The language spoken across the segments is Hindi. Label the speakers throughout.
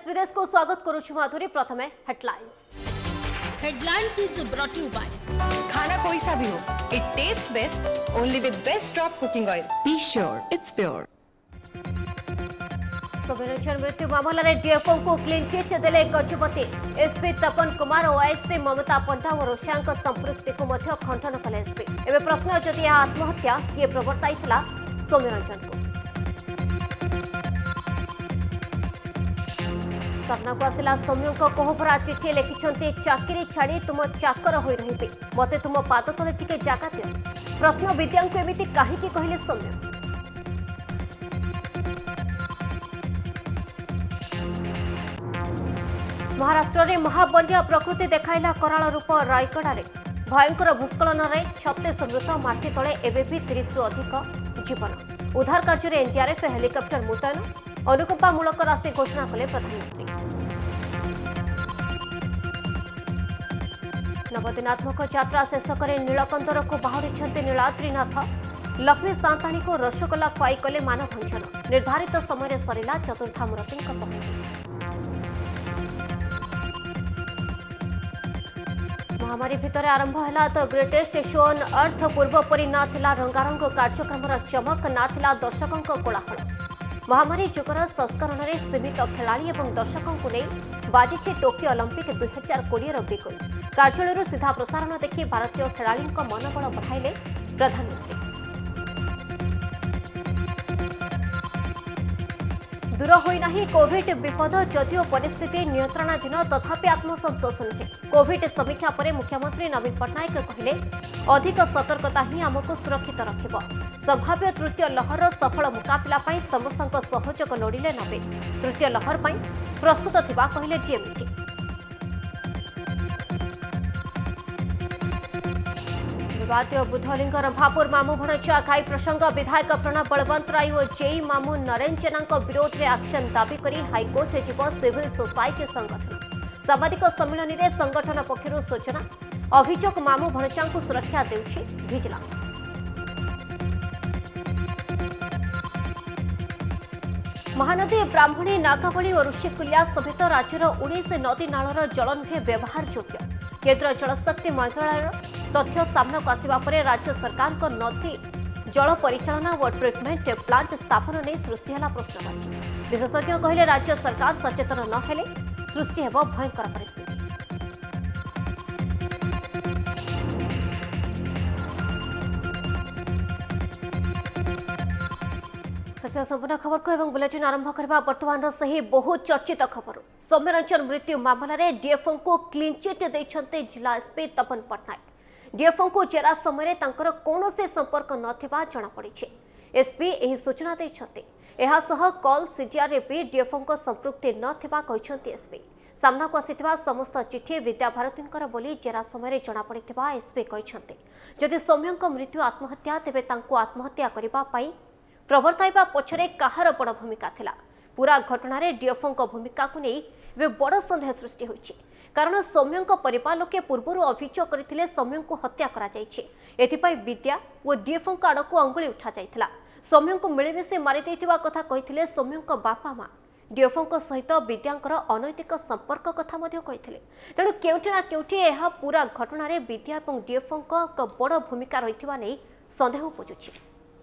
Speaker 1: देश विदेश को स्वागत करुछु माधुरी। प्रथमे headlines.
Speaker 2: Headlines is brought you by
Speaker 3: खाना कोई सा भी हो, it taste best only with best drop cooking oil. Be sure it's pure.
Speaker 1: Soumyaranjan मृत्यु मामला रे डीएफओ को क्लीन चिट देले गजपति। एसपी तपन कुमार और आईसी ममता पंडा और रोषांक संपृक्ति को मध्य खंडन कले एसपी। एबे प्रश्न जदि आत्महत्या किए प्रवर्ताइथिला सौम्यरंजन को। सामना को आसिला सौम्य कोहभरा चिठी लिखिछन्ति चाकरी छाड़ी तुम चाकर होई रहिबे, मते तुम पाद तले टिके जागा दियो। प्रश्न विद्या को एमिति काहीकि कहले सौम्य। महाराष्ट्र में महाबन्या प्रकृति देखाइला कराल रूप। रायगड़ा रे भयंकर भूस्खलन में 36 मृत, माटी तले एबे भी 30 रु अधिक जीवन। उद्धार कार्य में एनडीआरएफ हेलिकप्टर मुतयन। अनुकंपामूलक राशि घोषणा कले प्रधानमंत्री। नवदिनात्मक यात्रा शेष कर नीलकंदर को बाहुरी नीलाद्रीनाथ। लक्ष्मी सांताणी को रसगोला खुआई कले मानभंजन। निर्धारित समय सरिला चतुर्था मूर्ति पहुंच। महामारी भितर आरंभ है the greatest show on earth. पूर्व परी ना थिला रंगारंग कार्यक्रम चमक, ना थिला दर्शकों कोलाहल। महामारी जुगर संस्करण में सीमित खेलाड़ी और दर्शकों को नहीं बाजी टोकियो ओलंपिक 2020 बिगुल। कार्यालय सीधा प्रसारण देखि भारतीय खेलाड़ी मनोबल बढ़ाइले प्रधानमंत्री। दूर होना कोविड विपद, जदियो परिस्थिति नियंत्रणाधीन तथापि आत्मसंतोष नुहे। कोविड समीक्षा पर मुख्यमंत्री नवीन पट्टनायक कहले अधिक सतर्कता ही आमको सुरक्षित रखिब। संभाव्य तृतीय लहर सफल मुकाबिला पाई समस्त सहयोग लोड़िले नवीन। तृतीय लहर पाई प्रस्तुत थिबा कहले डीएमटी। विवादीय बुद्धलिंग रंभापुर मामू भणजा खाई प्रसंग। विधायक प्रणब बलवंत राय और जेई मामू नरेन जेना विरोध में एक्शन दाबी करी हाईकोर्ट जीव सिविल सोसाइटी संगठन। साम्बादिक सम्मिलन में संगठन पक्षर सूचना। अभियोग मामू भणजा को सुरक्षा देउछि विजिलेंस। महानदी ब्राह्मणी, नागावली और ऋषिकुलिया समेत राज्यर 19 नदी नालर जल नुहे व्यवहार योग्य। केन्द्र जलशक्ति मंत्रालय तथ्य सामनाक आसिबा परे राज्य सरकार को नदी जल परिचालना और ट्रिटमेंट प्लांट स्थापन नहीं सृष्टि है प्रश्नवाची। विशेषज्ञ कहले राज्य सरकार सचेतन न हेले सृष्टि हेब भयंकर परिस्थिति। संपूर्ण खबर को एवं बुलेटिन आरंभ करबा वर्तमान सही बहुत चर्चित खबर। सौम्यरंजन मृत्यु मामला रे डीएफओ को क्लीन चिट दैछन्ते जिला एसपी तपन पट्टनायक। डीएफओ को जेरा समय तांकर कोनोसे संपर्क नथिबा जणा पड़िछे। एसपी एही सूचना दैछन्ते। एहा सह कॉल सीडीआर रे भी डीएफओ को संपृक्ति नथिबा कहिछन्ते एसपी। सामना को आसिथिबा समस्त चिठी विद्याभारतींकर बोली जेरा समय जणा पड़िथिबा एसपी कहिछन्ते। जदि सौम्यंक मृत्यु आत्महत्या तेबे तांको आत्महत्या करिबा पई प्रवर्ताइबा पछरे काहार बड़ भूमिका थिला। पूरा घटना रे डीएफओ भूमिका को नहीं वे बड़ संदेह सृष्टि होइछि। कारण सौम्य परिवार लोके पूर्व अभियोग करथिले सौम्य को हत्या करा जाइछि। एथिपाई विद्या और डीएफओ आड़ को अंगुली उठा जाइथिला। सौम्य को मिलेमिशे मारि दैथिबा कथा कहिथिले सौम्य बापा माँ। डीएफओ सहित विद्यांकर अनैतिक संपर्क कथा मध्य कहिथिले। तेणु केउठी ना केउठी एहा पूरा घटना रे विद्या और डीएफओ बड़ भूमिका रहिथिबा नै संदेह उपजुछि।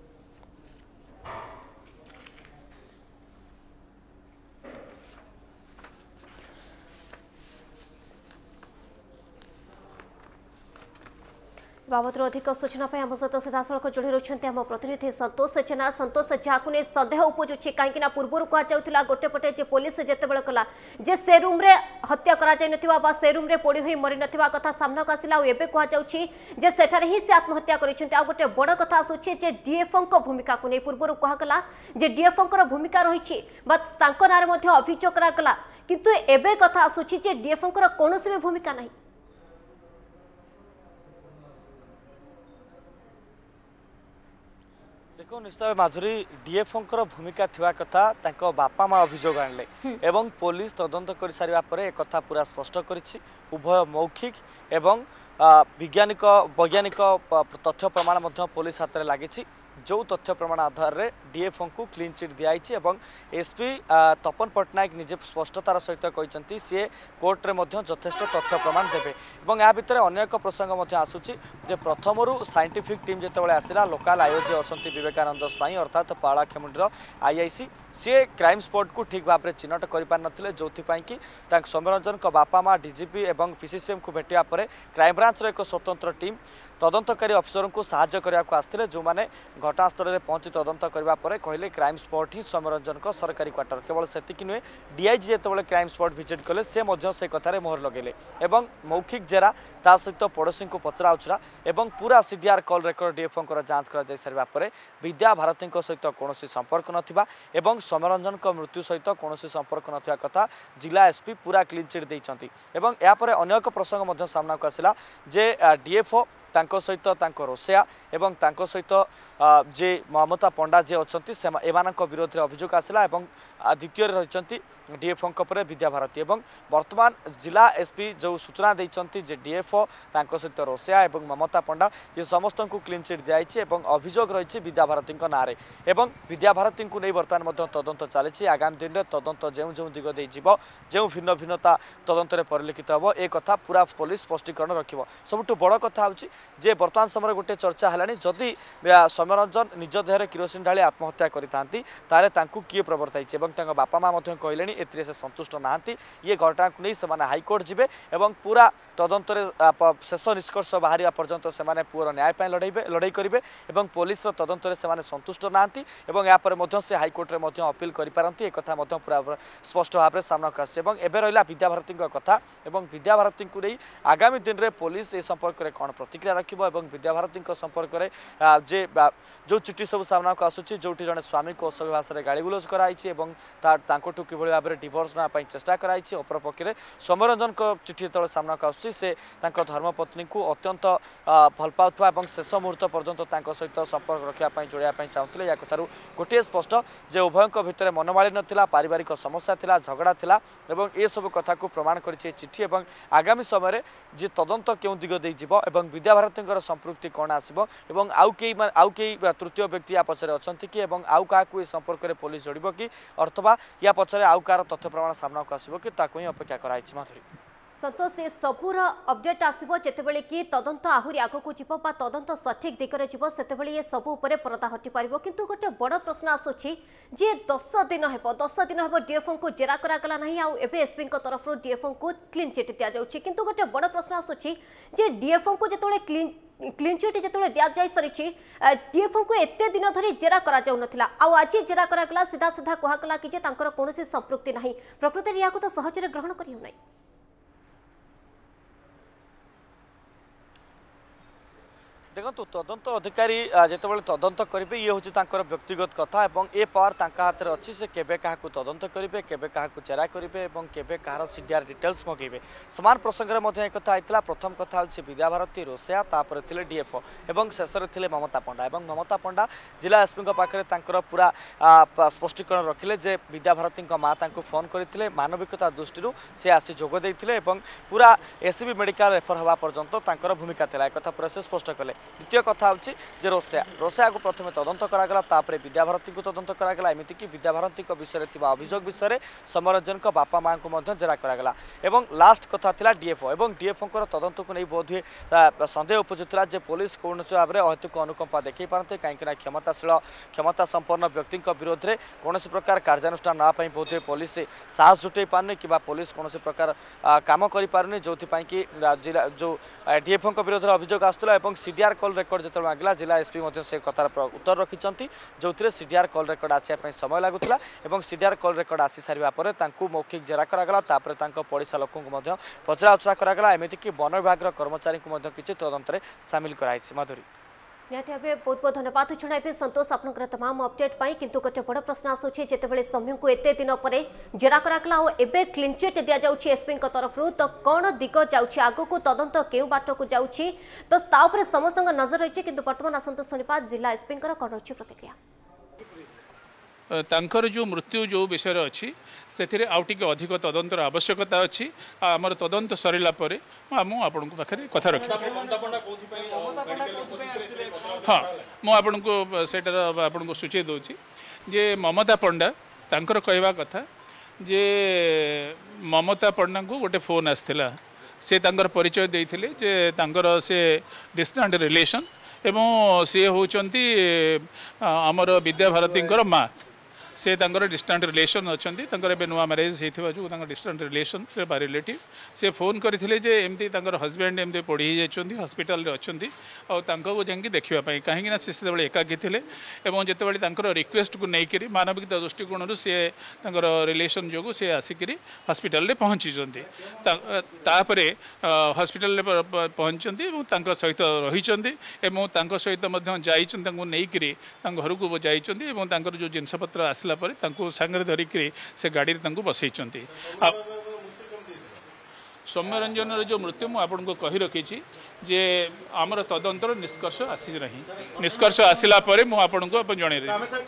Speaker 1: बाबद अधिक सूचना आम सहित सीधासख जोड़ी रही आम प्रतिनिधि संतोष जेना। संतोष जहाँ नहीं सन्देह उपजुची कहीं पूर्व कहला गोटे पटे जे पुलिस जितेबाला कला जे से रूम रे हत्या करा से रूम रे पोड़ी हुई मरी नथिबा कथा सामना को आसिला। एबे कहुच्छी जे सेठारे ही से आत्महत्या करिसेंते। आ गोटे बड़ कथा आसुछि जे डीएफओ भूमिका को नहीं पूर्व कहला जे डीएफओ भूमिका रही तांको नारे मध्य अभियोग करागला, किंतु एबे कथा आसुछि जे डीएफओ कोनोसी भी भूमिका नहीं।
Speaker 4: देखो निश्चय माधुरी डीएफओ भूमिका थिबा कथा तांको बापा माँ अभियोग आणले एवं पुलिस तदंत कर सारिबा परे एक कथा पूरा स्पष्ट करिछि। उभय मौखिक एवं वैज्ञानिक तथ्य प्रमाण पुलिस हाथ में लगी। जो तथ्य प्रमाण आधार में डीएफओ को क्लीन चिट दिखाई और एसपी तपन पट्टनायक निजे स्पष्टतार सहित कहते सी कोर्ट में यथेष्ट तथ्य प्रमाण देवे और या भितर अन्य एक प्रसंग आसूची प्रथम साइंटिफिक टीम जिते आसला लोकाल आयोजी अच्छा विवेकानंद स्वाई अर्थात पालाखेमुंडीर आईआईसी सी क्राइम स्पॉट को ठीक भाव में चिन्हट कर पार नथिले जोथिपाई कि सौम्यरंजन का बापा माँ डीजीपी और पीसीसीएम को भेटिया पर क्राइमब्रांच एक स्वतंत्र टीम तदंतकारी अफिसर को साहाय्य करने को आसते जो मैंने घटनास्थल में पहुंची तदंत करने कहले क्राइम स्पॉट ही सौम्यरंजन सरकारी क्वार्टर केवल सेतिक नुहे डीआईजी जो क्राइम स्पॉट विजिट कले से कथार मोहर लगेले एवं मौखिक जेरा ता सहित पड़ोशी को पचरा उचरा एवं पूरा सीडीआर कॉल रेकर्ड डीएफओ जांच कर सारा पर विद्या भारती सहित कौन संपर्क नथिबा एवं सौम्यरंजन मृत्यु सहित कौन संपर्क नथिबा कथा जिला एसपी पूरा क्लीन चिट देइछंती एवं या पर अन्य एक प्रसंग सामना को आसिला जे डीएफओ तांको सहित तांको रोसेया एवं तांको सहित जे ममता पंडा जे अछंती एमानक विरोध में अभियोग आसला एवं द्वितीय रही डीएफओ विद्या भारती एवं वर्तमान जिला एसपी जो सूचना देइछंती जे डीएफओ तांको सहित रोसेया एवं ममता पंडा ये समस्त को क्लीन चिट दिखाई और अभियोग रही विद्या भारती नारे एवं विद्या भारती को नहीं बर्तमान तदंत चली आगामी दिन में तदंत जो जो दिग दे जो भिन्न भिन्नता तदंत परिलक्षित हम एक कथा पूरा पुलिस स्पष्टीकरण रखिब सबुठ बड़ कथा हूँ जे वर्तमान समय गोटे चर्चा है जदि सौम्यरंजन निज देहरे किरोसिन ढाली आत्महत्या करते किए प्रवर्ताई बापा माँ कहले ए संतुष्ट नहांती ये घटना को नहीं से हाईकोर्ट जीवे एवं पूरा तदंत शेष निष्कर्ष बाहर पर्यंत से पुअर न्याय लड़ाई करेंगे और पुलिस तदंत से संतुष्ट नहांती या से हाईकोर्ट में अपील करपारती एक कथा पूरा स्पष्ट भाव में सामना को आसे एवं रहा विद्या भारती कथा और विद्या भारती को नहीं आगामी दिन में पुलिस ए संपर्क में कौन प्रतिक्रिया रखिब और विद्या भारती संपर्क में जे जो चिठी सब सामना को आसूची जो जड़े स्वामी को असभ्य भाषा में गाड़ीगुलज कराई कि भाव में डिवोर्स नापी चेष्टा कराई अपरपक्ष में सौम्यरंजन चिठी जो सामना को आसूची से धर्मपत्नी को अत्यंत भल पाउथवा शेष मुहूर्त पर्यंत सहित संपर्क रखापी जोड़ापी चाहूले या कथार गोटे स्पष्ट जे उभयों भितर मनमालिन्य थिला पारिवारिक समस्या थिला झगड़ा थिला एवं ए सब कथा को प्रमाण करिछि चिठी एवं आगामी समय जे तदंत केउ दिग दे जिवो एवं विद्या भारती संपृक्ति कौन आसिबो एवं आउ कई तृतीय व्यक्ति या पछरे अछंती कि एवं आउ काकु ए संपर्क में पुलिस जोड़िबो कि अथवा या पछरे आउ कार तथ्य प्रमाण सामना को आसिबो कि ताकु ही अपेक्षा कराइछि माधुरी
Speaker 1: संतोष ये सबूर अपडेट आसो जितेबाला कि तदंत आहरी आगक जीव तदंत सठिक दिगरे जीव से ये सबू पर्दा हटि पार किंतु गोटे बड़ प्रश्न आसूची जे 10 दिन हे डीएफओ को जेरा करागला नहीं आउ एबे एसपी तरफ डीएफओ को क्लीन चिट दि जाउछि किंतु गोटे बड़ प्रश्न आसूची जे डीएफओ को जेतोले क्लीन चिट जो दि जा सारी डीएफओ को एत दिन धरी जेरा करा जाउ नथिला आउ आज जेरा करागला सीधा सीधा कहगला कि जे तांकर कोनोसी संपृक्ति नहीं प्रकृति रिया को तो सहजरे ग्रहण करियो नै
Speaker 4: देखो तदंत अधिकारी जितेबाला तदंत करेंगे ये हूँ व्यक्तिगत कथा और ए पावर हाथ में अच्छी से केबे क्या तदंत करेंगे केबे क्या चेरा करेंगे और केबे कहार सीडीआर डिटेल्स मगेबे सामान प्रसंग में एक कथा होता प्रथम कथा हूँ विद्या भारती रोसेया तापर थे डीएफओ और शेष थे ममता पंडा और ममता पंडा जिला एसपी पाखे पूरा स्पष्टीकरण रखिले जे विद्या भारती माँ फोन करते मानविकता दृष्टि से आसी जोगदे पूरा एससीबी मेडिकल रेफर हवा पर्यंत भूमिका था एक कथा पूरा से स्पष्ट कले द्वितीय कथा हूँ रोसेया को प्रथम तदंत करागला विद्या भारती को तदंत करागला एमती कि विद्या भारती विषय अभियोग विषय सौम्यरंजन बापा माँ को जेरा करागला एवं लास्ट कथा थिला डीएफओ और डीएफओ तदंत को नहीं बोध हुए सन्देह उपजुला जे पुलिस कौन भाव में अहेतुक अनुकंपा देखी पारते कहीं क्षमताशील क्षमता संपन्न व्यक्ति विरोध में कौन प्रकार कार्यानुष्ठान नापी बोध हुए पुलिस साहस जुटे पारनी कि पुलिस कौन प्रकार काम कर जो जिला जो डीएफओ विरोध में अभियोग आसूला सीडीआर कॉल रेकर्ड जो मांगला जिला एसपी से कथार उत्तर रखिंट जो सीडीआर कॉल रेकर्ड आसापी समय लगुला और सीडीआर कॉल रेकर्ड आसी सारा पर मौखिक जेरा करागला पड़ोशा लोक पचरा उचरा करागला एमती कि वन विभाग कर्मचारी को किसी तदंत में सामिल कराई माधुरी
Speaker 1: निहाती भाव बहुत बहुत धन्यवाद जन संतोष आपंकर तमाम अपडेट पाई किंतु गोटे बड़ प्रश्न आसूची जितेबाला सौम्य को एत दिन पर जेरा करागला और एबे क्लीन चिट दि जाउछि एसपी तरफ तो कौन दिग जाउछि आगो को तदंत केउ बाट को जाउछि तो ता ऊपर समस्त नजर रही किंतु वर्तमान आसंतु शुणिपा जिला एसपी कौन रही प्रतिक्रिया
Speaker 5: तांकर जो मृत्यु जो विषय अच्छी से आउटे अधिक तदंतर आवश्यकता अच्छी आमर तदंत सरला आपन पाखे कथा रखी हाँ मुझे आपन को सूची दूची जे ममता पंडा तांकर कहवा कथा जे ममता पंडा को गोटे फोन आसला से तांकर परिचय देइथिले जे तांकर से डिस्टेंट रिलेशन एवं सी होचंती आमर विद्याभारती माँ से तांकर डिस्टेंट रिलेशन अच्छा तांकर नुआ मैरेज होता जो डिस्टेंट रिलेशन रिलेटिव से फोन करते जे एमती हजबैंड एमती पढ़ी जाइए हस्पिटाल अच्छा और जाकि देखापी कहीं से एकाकी थे और जितेबाला रिक्वेस्ट को लेकर मानविकता दृष्टिकोण से रिलेशन जो सी आसिक हस्पिटाल पहुँची हस्पिटाल पहुँचती सहित रही सहित नहीं घर को जाइए जो जिनपत्र आस सांगे धरिक से गाड़ी बसई सौम्य रंजन जो मृत्यु मुझे कही रखी जे आमर तदंतर निष्कर्ष आसी ना निष्कर्ष आसला मुझे जन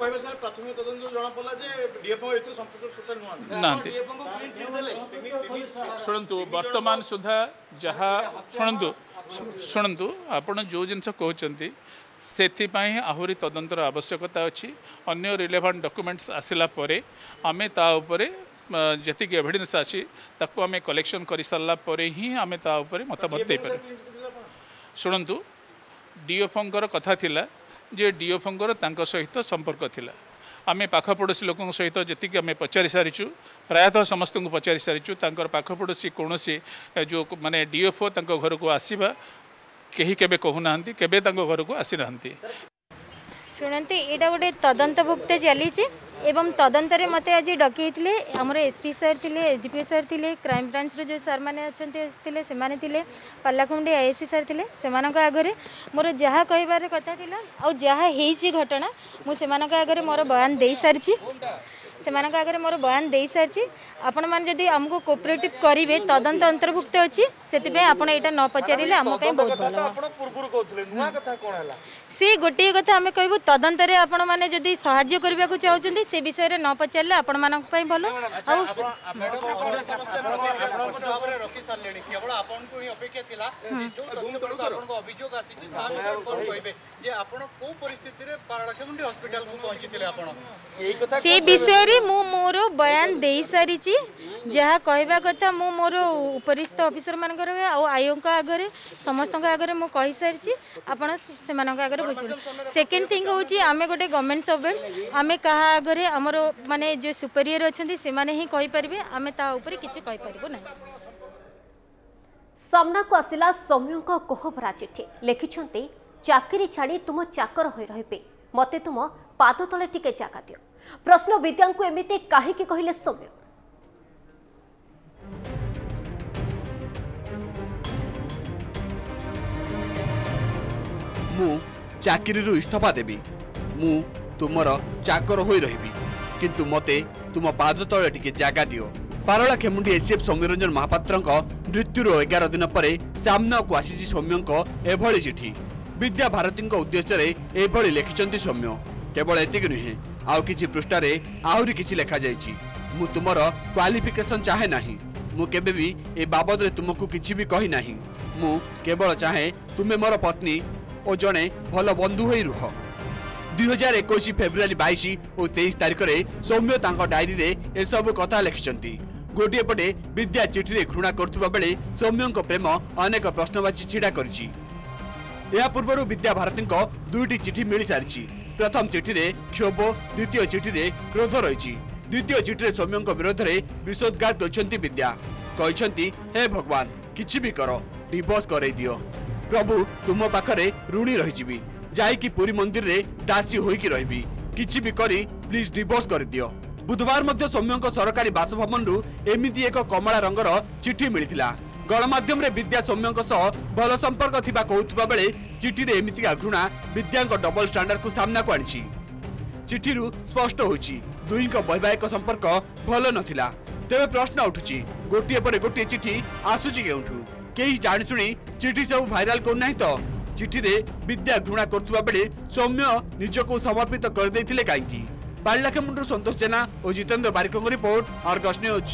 Speaker 5: शुणु वर्तमान सुधा जहाँ शुणु आपड़ जो जिनस कहते से आहरी तदंतर आवश्यकता अच्छी अन्य रिलेवेंट डॉक्यूमेंट्स आसला आमे ता उपरे जतिक एविडेंस आसी ताको आमे कलेक्शन कर सारा ही आमे ता उपरे मतामत दे पारे शुणु डीएफओंकर कथा थिला जे डीएफओंकर तांको सहित संपर्क थिला आमे पाखपड़ोशी लोक सहित जी आम पचारि सारीचु प्रायतः समस्त को पचारि सारीचु तांकर पाखपड़ोशी कौन जो माने डीएफओ तांको घर को आसीबा कहीं केबे कहूना केबे तांको घर को आसी नांती
Speaker 6: शुणते यहाँ गोटे तदंतभुक्त चली एवं तदंतर मत आज डकईले आमर एसपी सर थे एसडीपी सर थे क्राइम ब्रांच जो सर मैंने अच्छे से पालाखुंडी आईएससी सर थे से आगे मोर जहाँ कहबार कथा आ जहाँ घटना मुझे आगे मोर बयान दे सारी से आगे मोर बयान दे सारी आपण मैंने जदि आमको कोऑपरेटिव करेंगे तदंत अंतर्भुक्त अच्छी से आप यहाँ न पचारे आम बहुत भल सी गोटे कथा आम कहूँ तदंतर आपण मैंने जदि साहाय्य करने को चाहते से विषय न पचारे आपण मान भल से विषय मु मोर बयान दे सारी जहाँ कहवा कथा मु मोर उपरिस्थ ऑफिसर मान आयो आगे समस्त आगे मुझे कही सारी आपण से आगे बुझे सेकेंड थिंग हूँ आम गोटे गवर्नमेंट सर्वेंट आम क्या आगे आमर माने जो सुपेरियर अच्छा से ही कहींपर आम ताऊपर किसी कहींपर ना
Speaker 1: सामना को आसला सौम्यों कोहभरा चिठी लिखिं चाकरी छाड़ी तुम चाकर हो रही मते तुम पाद तले टिके जगह दियो प्रश्न विद्या को एमती कहीं कहले सौम्य
Speaker 7: मु चाकरी इस्तीफा देवी मु तुमर चाकर हो रही किंतु मते तुम पाद तले टिके जगह दियो पारला खेमुंडी एसीएफ सौम्यरंजन महापात्र मृत्युर 11 दिन पर सामना को आसी सौम्यों एभली चिठी विद्या भारती उद्देश्य एभली लिखिं सौम्य केवल एतिक नुहे आउ किछि पृष्ठारे आहुरी किछि लेखा जाइछि मु तुमर क्वालिफिकेशन चाहे नाही मु केबे भी ए बाबद रे तुमको किछि भी कहि नाही मु केवल चाहे तुमे मोर पत्नी और जणे भल बंधु होई रुह 2021 फेब्रुआरी 22 और 23 तारिख में सौम्य तांको डायरी रे ए सब कथा लिखिसंती गोटे पटे विद्या चिठी रे घृणा करथुबा बेले सौम्यंको प्रेम अनेक प्रश्नवाची छिड़ा करछि या पूर्व विद्या भारती दुईटी चिठी मिल सारी प्रथम चिठी रे क्षोभ द्वितीय चिठी रे क्रोध रही द्वितीय चिठी रे सौम्यों विरोध में विषोद्गार करछंती विद्या कहछंती हे भगवान किछि भी कर डिवोर्स करई दियो प्रभु तुम पाखरे ऋणी रही जाइकी पुरी मंदिर रे दासी होइकी रहिबी किछि भी करी प्लीज डिवोर्स कर दियो बुधवार मध्य सौम्यों सरकारी बासभवन रु एमिति एक कमला रंगर चिठी मिलिथिला गणमाध्यम रे विद्या सौम्यों सह भल संपर्क थिबा कहउतबा बेले चिठी रे एमितिका घृणा विद्या डबल स्टैंडर्ड को सामना को आनिछि चिठी रु स्पष्ट होछि दुईक वैवाहिक संपर्क भल नथिला तेबे प्रश्न उठुछि गोटिए पर गोटिए चिठी आसुछि केउठु केही जानिसुणी चिठी सब भाइराल कर नाही तो चिठी रे विद्या घृणा करथुबा बेले सौम्य निजको समर्पित कर दैथिले काईकी बारलाखेमुंडू संतोष जेना और Jitendra Barik report Argus news.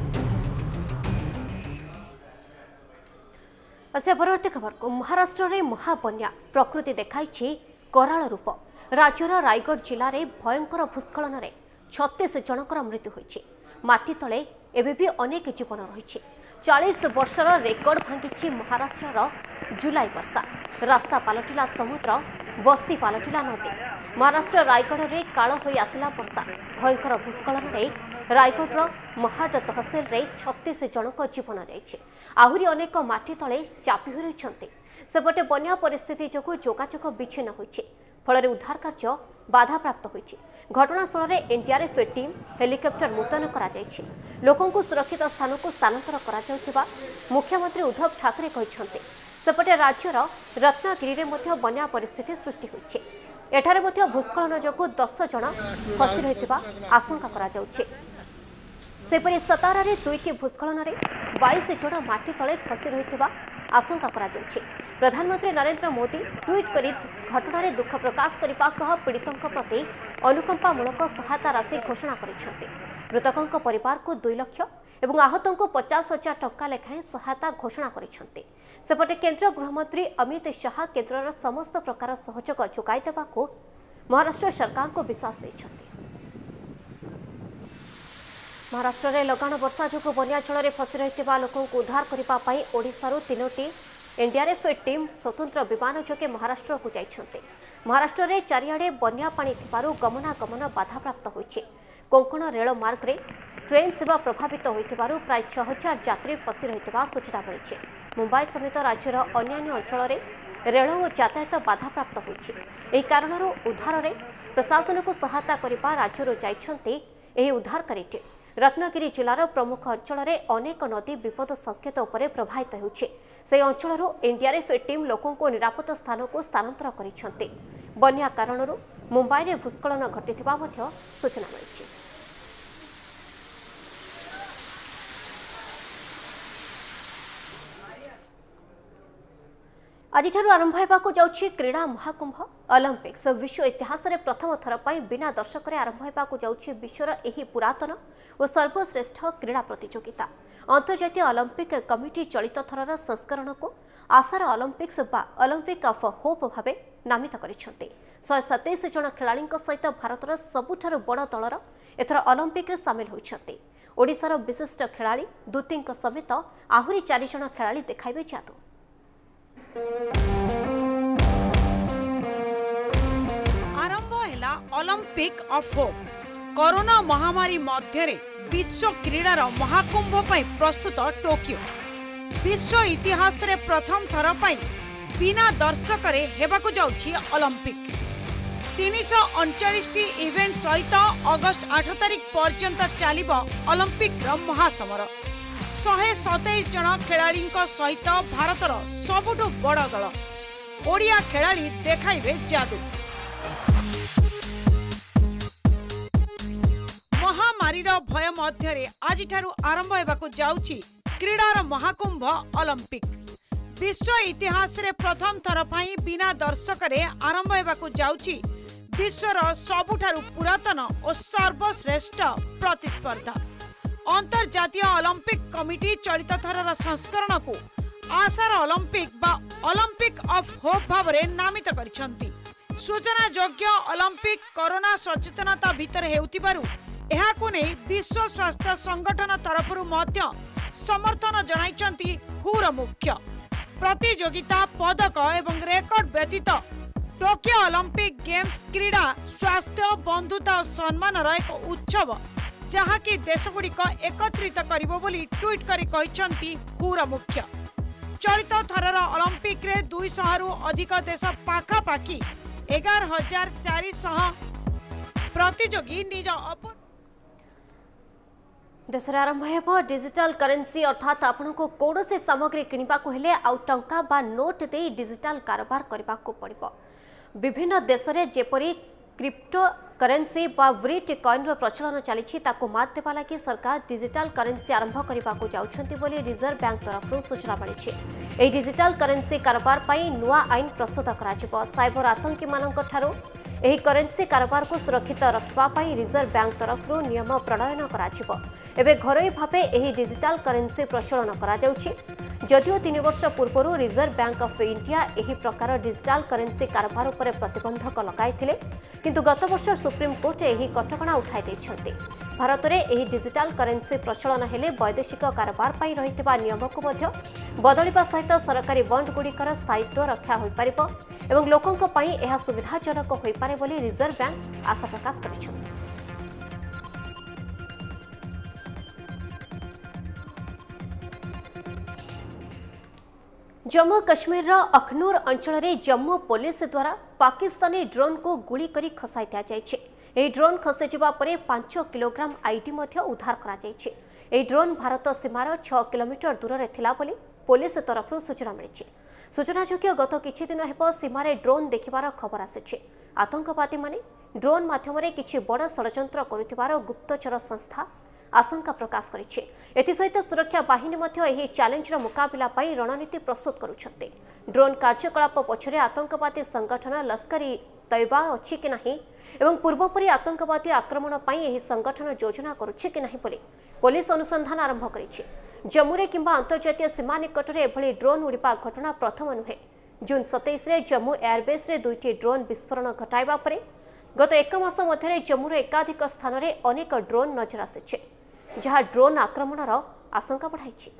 Speaker 1: परवर्ती खबर को महाराष्ट्र में महाबन्या प्रकृति देखाई कराल रूप। राज्यर रायगढ़ जिले में भयंकर भूस्खलन में 36 जनकर मृत्यु होइछि। माटी तले एबे भी अनेक जीवन रही। 40 वर्षर रेकर्ड भांगी महाराष्ट्र जुलाई वर्षा। रास्ता पलटिला समुद्र, बस्ती पलटिला नदी। महाराष्ट्र रायगढ़ में काल हो आसला वर्षा। भयंकर भूस्खलन में रायगढ़ महाड तहसिल रे 36 जनक जीवन जाइछि। आहुरी अनेक माटी तले चापी हो रही। सेपटे बन्या परिस्थिति जोगु जोगाजोग विच्छिन्न होइछि। फल उद्धार कार्य बाधाप्राप्त होइछि। घटनास्थल में एनडीआरएफ टीम हेलिकप्टर मुतयन करा जाइछि। लोकों को सुरक्षित स्थान को स्थानांतर करा जाउथिबा मुख्यमंत्री उद्धव ठाकरे कहिसंते। सेपटे राज्यर रत्नागिरी में बन्या परिस्थिति सृष्टि होइछि। एठारे मध्य भूस्खलन जोगु 10 जन फसी रहितबा आशंका करा जाउछि। सेपरि सतारा रे 2टी भूस्खलन में 22 जन माटी तले फसी रहितबा आशंका करा जाउछि। प्रधानमंत्री नरेंद्र मोदी ट्वीट करी घटना रे दुख प्रकाश करने सह पीड़ितों प्रति अनुकंपामूलक सहायता राशि घोषणा करिसेंते। मृतकों परिवार को 2 लाख और आहतों को 50,000 टंका लेखाएं सहायता घोषणा करिसेंते। सेपटे केंद्र गृहमंत्री अमित शाह केंद्रर समस्त प्रकार सहयोग जोगाई देबाको महाराष्ट्र सरकार को विश्वास दैछंते। महाराष्ट्र में लगाण वर्षा जोगु बन्या जल में फसी रही लोकों को उद्धार करने ओडिशारू 3टी एनडीआरएफ टीम स्वतंत्र विमान जोगे महाराष्ट्र को जाइछंते। महाराष्ट्र में चारिआडे बन्या पानी थिबारु गमनागमन बाधाप्राप्त होइछि। कोंकण रेल मार्ग रे ट्रेन सेवा प्रभावित होइथिबारु प्राय 6000 यात्री फसी रहितबा सूचना मिलिछि। मुंबई समेत राज्यर अन्य अंचल में रेल और यातायात बाधाप्राप्त होइछि। एही कारणरू उद्धार रे प्रशासन को सहायता करिबा राज्यरू जाइछंते एही उद्धारकारी टीम। रत्नगिरी जिलार प्रमुख अंचल में अनेक नदी विपद संकेत उपरे प्रभावित होउछि। से अंचल एनडीआरएफ टीम लोकों को निरापद स्थान को स्थानांतर करिसेंते। बन्या कारणरू मुंबई में भूस्खलन घटिथिबा मध्य सूचना मिलिछि। आज आरंभ होगाकू जाउछि क्रीड़ा महाकुंभ ओलंपिक्स। विश्व इतिहास रे प्रथम थर पई बिना दर्शक आरंभ होगाकू जाउछि विश्वर एही पुरातन और सर्वश्रेष्ठ क्रीड़ा प्रतियोगिता। अंतर्जातीय ओलंपिक कमिटी चलित थरर संस्करण को आशार ओलंपिक्स बा ओलंपिक ऑफ होप भावे नामित करिसेंते। 127 जन खेलाड़ी सहित भारतर सबुठारु बड़ दलर एथर ओलंपिक रे शामिल होइछंते। ओडिशार विशिष्ट खेलाड़ी दूती समेत आहुरी 4 जन खेलाड़ी देखाइबे जादू।
Speaker 8: आरंभ हैला ओलंपिक ऑफ होप। कोरोना महामारी मध्य विश्व क्रीडार महाकुंभ पई प्रस्तुत टोकियो। विश्व इतिहास रे प्रथम थर पई बिना दर्शक रे हेबाकू जाउछि ओलंपिक। 339 इवेंट सहित अगस्त 8 तारिख पर्यंत चलिबो ओलंपिक रो महासमर। 127 जन खेलाड़ी सहित भारतर सबुठु बड़ दल ओडिया खेलाड़ी देखाइबे जादू। महामारीर भय मध्य आज आरंभ होगाकू जाउछि क्रीडार महाकुंभ ओलंपिक। विश्व इतिहास रे प्रथम थर पई बिना दर्शक रे आरंभ होगाकू जाउछि विश्वर सबुठारु पुरातन और सर्वश्रेष्ठ प्रतिस्पर्धा। अंतर्जातीय ओलंपिक कमिटी चलित थरर संस्करण को आशार ओलंपिक बा ओलंपिक ऑफ होप भाव में नामित करिसेंती। सूचना योग्य ओलंपिक कोरोना सचेतनता भितर हेउतिबारु एहाकु नै विश्व स्वास्थ्य संगठन तरफरु मध्य समर्थन जणाइचंती हुर मुख्य। प्रतियोगिता पदक एवं रेकर्ड व्यतीत टोकियो ओलंपिक गेम्स क्रीड़ा स्वास्थ्य बंधुता और सम्मान एक उत्सव जहाँकि देशगुड़िक एकत्रित करिबो बोली ट्वीट करी कहिसंती हुर मुख्य। चलित थरर ओलंपिक रे 200 रु अधिक देश पाखापाखि 11,400 प्रतियोगी निज
Speaker 1: देश आरंभ हो डिजिटल करेन्सी अर्थात आपन को कौन से सामग्री किनिबाकू हेले आउ टंका बा नोट दे डिजिटल कारोबार करबाकू पड़िबो। विभिन्न देश रे जेपरी क्रिप्टो करेन्सी बा ब्रिट कॉइन रो प्रचलन चली ताकू मात देवा लगी सरकार डिजिटल करेन्सी आरंभ करने जाउछंती बोली रिजर्व बैंक तरफ सूचना मिली। एही डिजिटल करेन्सी कारोबार पई नुआ आईन प्रस्तुत करा जिवो। साइबर आतंकी मानक ठारू ଏହି करेन्सी कारोबार को सुरक्षित रखिबा रिजर्व बैंक तरफ नियम प्रणयन कराजिबो। एबे घरोई भावे एही डिजिटल करेन्सी प्रचलन करा जाउछि। जदिओ 3 वर्ष पूर्व रिजर्व बैंक ऑफ इंडिया एही प्रकार डिजिटल करेन्सी कारोबार उपर प्रतिबंधक लगाइथिले, किंतु गत वर्ष सुप्रीम कोर्ट एही कटकणा उठाई दैछन्ते। भारत में एही डिजिटल करेन्सी प्रचलन हेले वैदेशिक कारोबार पाई रहितबा नियम को मध्य बदलिबा सहित सरकारी बॉन्ड गुड़िकर स्थायित्व रक्षा होई परिबो एवं लोकंक पाई एहा सुविधाजनक होई पारे बोली रिजर्व बैंक आशा प्रकाश करिछन्ते। जम्मू कश्मीर अखनूर अंचल में जम्मू पुलिस द्वारा पाकिस्तानी ड्रोन को गुली करी खसाई दिया जायछि। ଏହି ଡ୍ରୋନ୍ ଖସିଯିବା ପରେ 5 କିଲୋଗ୍ରାମ ଆଇଡି ମଧ୍ୟ ଉଦ୍ଧାର କରାଯାଇଛି। ଏହି ଡ୍ରୋନ୍ ଭାରତ ସୀମାର 6 କିଲୋମିଟର ଦୂରରେ ଥିଲା ବୋଲି ପୋଲିସ ତରଫରୁ ସୂଚନା ମିଳିଛି। ସୂଚନାଯୋଗ୍ୟ ଗତ କିଛି ଦିନ ହେବ ସୀମାରେ ଡ୍ରୋନ୍ ଦେଖିବାର ଖବର ଆସିଛି। ଆତଙ୍କବାଦୀମାନେ ଡ୍ରୋନ୍ ମାଧ୍ୟମରେ କିଛି ବଡ଼ ଷଡ଼ଯନ୍ତ୍ର କରୁଥିବାର ଗୁପ୍ତଚର ସଂସ୍ଥା ଆଶଙ୍କା ପ୍ରକାଶ କରିଛି। ଏଥିସହିତ ସୁରକ୍ଷା ବାହିନୀ ମଧ୍ୟ ଏହି ଚ୍ୟାଲେଞ୍ଜର ମୁକାବିଲା ପାଇଁ ରଣନୀତି ପ୍ରସ୍ତୁତ କରୁଛନ୍ତି। ଡ୍ରୋନ୍ କାର୍ଯ୍ୟକଳାପ ପଛରେ ଆତଙ୍କବାଦୀ ସଂଗଠନ ଲସ୍କର-ଇ ତୈବା ଅଛି କି ନାହିଁ ଏବଂ ପୂର୍ବପରି ଆତଙ୍କବାଦୀ ଆକ୍ରମଣ ପାଇଁ ଏହି ସଂଗଠନ ଯୋଜନା କରୁଛି କି ନାହିଁ ବୋଲି ପୋଲିସ ଅନୁସନ୍ଧାନ ଆରମ୍ଭ କରିଛି। ଜମ୍ମୁରେ କିମ୍ବା ଅନ୍ତର୍ଜାତୀୟ ସୀମା ନିକଟରେ ଏଭଳି ଡ୍ରୋନ୍ ଉଡ଼ିବା ଘଟଣା ପ୍ରଥମ ନୁହେଁ। ଜୁନ୍ 27ରେ ଜମ୍ମୁ ଏୟାରବେସ୍ରେ 2ଟି ଡ୍ରୋନ୍ ବିସ୍ଫୋରଣ ଘଟାଇବା ପରେ ଗତ 1 ମାସ ମଧ୍ୟରେ ଜମ୍ମୁର ଏକାଧିକ ସ୍ଥାନରେ ଅନେକ ଡ୍ରୋନ୍ ନଜର ଆସିଛି, ଯାହା ଡ୍ରୋନ୍ ଆକ୍ରମଣର ଆଶଙ୍କା ବଢ଼ାଇଛି।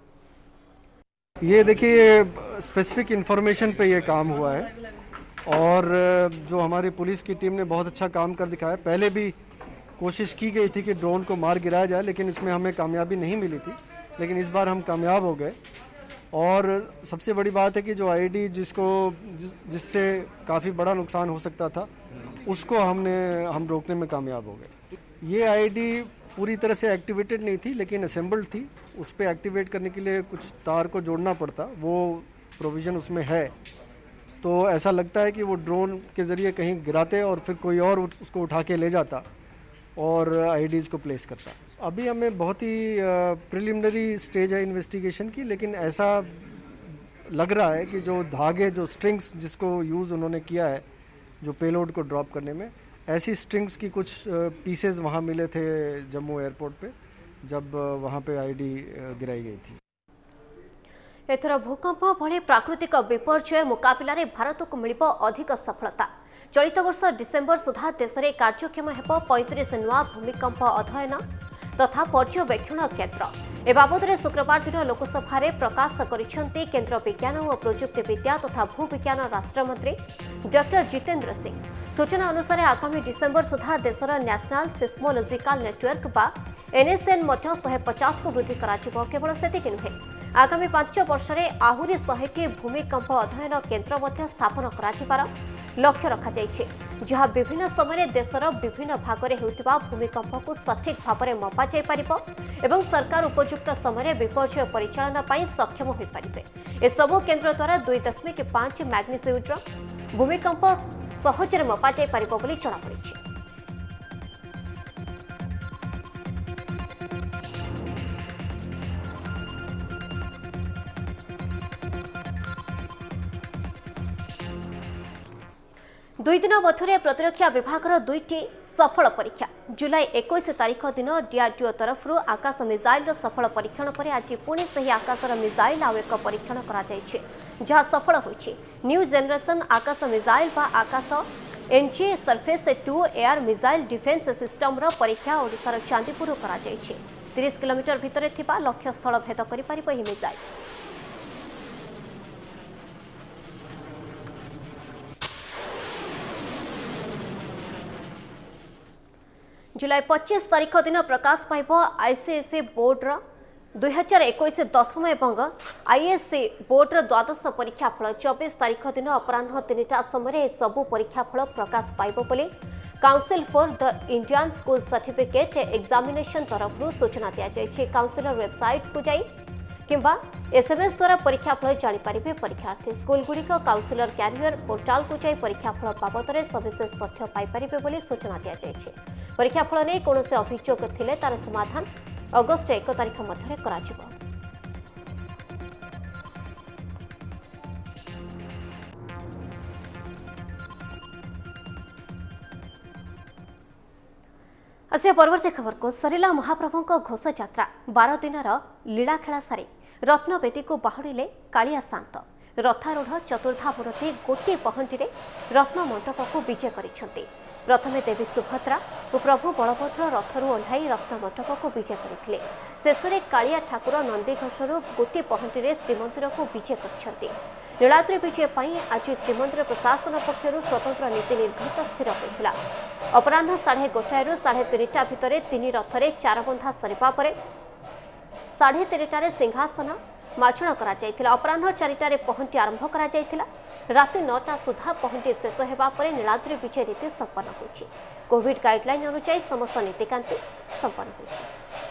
Speaker 9: ये देखिए स्पेसिफिक इंफॉर्मेशन पे ये काम हुआ है और जो हमारी पुलिस की टीम ने बहुत अच्छा काम कर दिखाया। पहले भी कोशिश की गई थी कि ड्रोन को मार गिराया जाए, लेकिन इसमें हमें कामयाबी नहीं मिली थी, लेकिन इस बार हम कामयाब हो गए। और सबसे बड़ी बात है कि जो आईडी जिससे काफ़ी बड़ा नुकसान हो सकता था, उसको हम रोकने में कामयाब हो गए। ये आईडी पूरी तरह से एक्टिवेटेड नहीं थी, लेकिन असेंबल्ड थी। उस पर एक्टिवेट करने के लिए कुछ तार को जोड़ना पड़ता, वो प्रोविज़न उसमें है। तो ऐसा लगता है कि वो ड्रोन के ज़रिए कहीं गिराते और फिर कोई और उसको उठा के ले जाता और आईडीज़ को प्लेस करता। अभी हमें बहुत ही प्रिलिमिनरी स्टेज है इन्वेस्टिगेशन की, लेकिन ऐसा लग रहा है कि जो धागे, जो स्ट्रिंग्स जिसको यूज़ उन्होंने किया है जो पेलोड को ड्रॉप करने में, ऐसी स्ट्रिंग्स की कुछ पीसेस वहाँ मिले थे जम्मू एयरपोर्ट पे जब वहाँ पे आईडी गिराई गई थी।
Speaker 1: एथर भूकंप भली प्राकृतिक विपर्यय मुकाबला भारत को मिल अधिक सफलता। चलित वर्ष डिसेम्बर सुधा देश में कार्यक्षम हो 35 नुआ भूमिकंप अध्ययन तथा पर्यवेक्षण केन्द्र। ए बाबद शुक्रवार दिन लोकसभा प्रकाश करिसेंती केन्द्र विज्ञान और प्रजुक्ति विद्या तथा भूविज्ञान राष्ट्रमंत्री डॉक्टर जितेंद्र सिंह। सूचना अनुसार आगामी डिसेम्बर सुधा देशर नेशनल सिस्मोलॉजिकल नेटवर्क बा एनएसएन 150 को वृद्धि कराजिबो। केवल सेतिक नुहे, आगामी 5 वर्ष में आहुरी 100टी भूमिकंप अध्ययन केन्द्र स्थापन कराजिबार लक्ष्य रखाଯାଇଛି, जहाँ विभिन्न समय देशर विभिन्न भाग में होता भूमिकंप को सठिक भाव में मपा जाई परिबो एवं सरकार उपयुक्त समय विपर्यय परिचालन पाई सक्षम हो पारिबे। ए सबो केन्द्र द्वारा 2.5 मैग्नीट्यूडर भूमिकंप सहजरे मपा जाई परिबो बोली जଣାपड़िछि। दुई दिन मध्य प्रतिरक्षा विभाग 2टी सफल परीक्षा। जुलाई 21 तारीख दिन डीआरडीओ तरफ आकाश मिसाइल सफल परीक्षण पर आज पुणी से आकाशर मिसाइल आउ एक परीक्षण जहाँ सफल होइछि। न्यू जेनरेशन आकाश मिसाइल बा Akash NG surface 2 air missile defence system परीक्षा ओडिशार चांदीपुर करा 30 किलोमीटर भितर थिबा लक्ष्य स्थल भेद करि परिबो एही मिसाइल। जुलाई 25 तारीख दिन प्रकाश पाइब आईसीएसई बोर्डर 2021 दशम एवं आईएससी बोर्डर द्वादश परीक्षाफल 24 तारीख दिन अपराह 3टा समय सबू परीक्षाफल प्रकाश पाइब बोली council for the Indian school certificate examination तरफ सूचना दी जाइए। काउंसिलर वेबसाइट को जाई किंबा एसएमएस द्वारा परीक्षाफल जानीपारे परीक्षार्थी। स्कूलगुड़िक काउंसिलर कैरियर पोर्टाल को जाई परीक्षाफल बाबद सविशेष तथ्य पाइपारे बोली सूचना दी जाइए। परीक्षाफल नहीं कौन से अभियोग थिले तार समाधान अगस्ट 1 तारीख मध्य कराजिबो। आसिया परवर्ती खबर को सरिला महाप्रभु घोष यात्रा 12 दिन लीला खेला सारी रत्नवेदी को बाहुड़े कालिया शांत रथारूढ़ चतुर्धामूर्ति गोटे पहंटी रत्न मंडप को विजय करिसेंति। प्रथमे देवी सुभद्रा और प्रभु बलभद्र रथरू ओह्लाई रत्न मंडप को विजय करते शेष में कालिया ठाकुर नंदीघोषरू गोटे पहंटी श्रीमंदिर को विजय करछंति। नीलाद्री विजय पर आज श्रीमंदिर प्रशासन पक्षर स्वतंत्र नीति निर्घंट स्थिर होता। अपराह 1:30 ରୁ 3:30 भितर 3 रथरे 4 बंधा सरिबा परे 3:30 सिंहासन माचण करा जायतिला। अपराह 4टारे पहंटी आरंभ करा जायतिला। राति 9टा सुधा पहंटी शेष हेबा परे नीलाद्री विजय नीति संपन्न होछि। कोविड गाइडलाइन अनुसार समस्त नीतिकांति संपन्न होछि।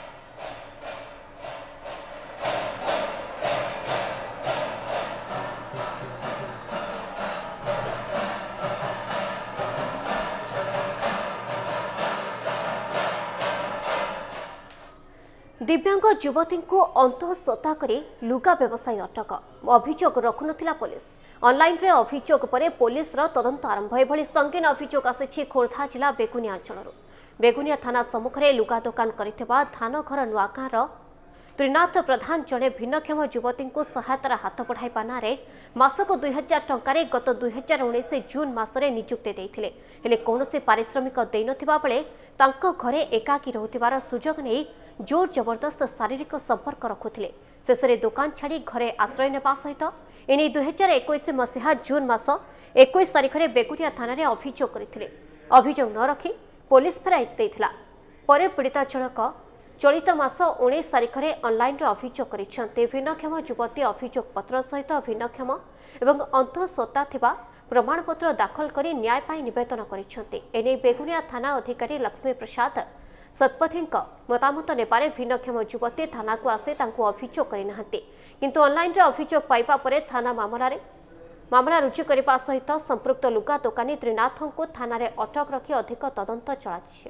Speaker 1: दिव्यांग युवती को अंतःसत्ता करी लुगा व्यवसायी अटक अभियोग रखुनथिला पुलिस। ऑनलाइन रे अभियोग परे पुलिस रो तदंत आरंभ। एभली संगीन अभियोग आसिछि खोर्धा जिला बेगुनिया अंचलरू। बेगुनिया थाना सम्मुखरे लुगा दुकान करिथिबा धानघर नुआगाँर त्रिनाथ प्रधान जड़े भिन्नक्षम युवती को सहायतार हाथ बढ़ाइबा नारे मासक 2000 टंकारे गत 2019 जून मासरे नियुक्ति देइथिले। हेले कौनसी पारिश्रमिक देइ नथिबा बेले तांको घरे एकाकी रहुथिबार सुजोग नै जोर जबरदस्त शारीरिक संपर्क रखुथिले। शेषरे दुकान छाड़ी घरे आश्रय नेबा सहित एने 2021 मसीहा जून मास 21 तारिख में बेगुनिया थाना रे अभियोग करथिले। अभियोग न रखी पुलिस फेराई देइथिला। परे पीड़िता जनक चलित मास 19 तारिख में ऑनलाइन रे अभियोग करिसेंते। भिन्नक्षम युवती अभियोग पत्र सहित भिन्नक्षम एवं अंतःसत्ता थिबा प्रमाणपत्र दाखल करी न्याय पाई निवेदन करिसेंते। एने बेगुनिया थाना अधिकारी लक्ष्मी प्रसाद सतपथी मतामत नेबारे भिन्नक्षम युवती थाना को आसे तांको अभियोग करिनाहांती। किंतु ऑनलाइन रे अभियोग पाइबा परे थाना मामला रुजु करने सहित संपृक्त लुगा दोकानी त्रिनाथ को थाना रे अटक रखी अधिक तदंत चलाइछे।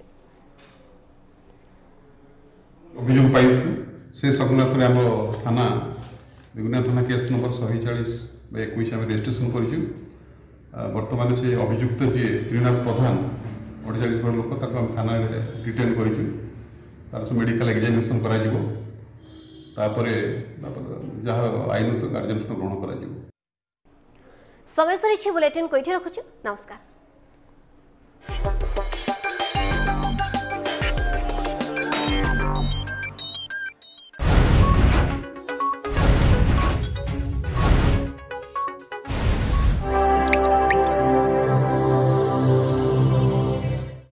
Speaker 10: अभियोग पाइथु से संगत रे हम थाना बेगुनिया थाना केस नंबर 141/21 हम रजिस्ट्रेशन करिछु। वर्तमान से अभियुक्त जे त्रिनाथ प्रधान 48 वर्ष लोक ताको थाना डिटेन करिछु। तार से मेडिकल एग्जामिनेशन करा जिवो तापरे जहाँ आईन तो कार्यानुष्ठान ग्रहण करा जिवो।
Speaker 1: समय सरी बुलेटिन को रखुछु। नमस्कार।